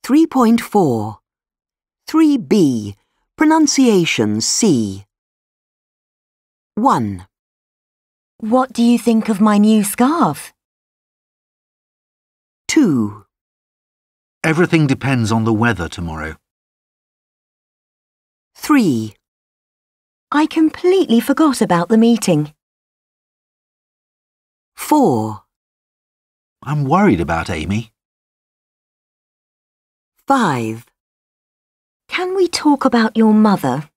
3.4 3B Pronunciation C 1. What do you think of my new scarf? 2. Everything depends on the weather tomorrow. 3. I completely forgot about the meeting. 4. I'm worried about Amy. 5. Can we talk about your mother?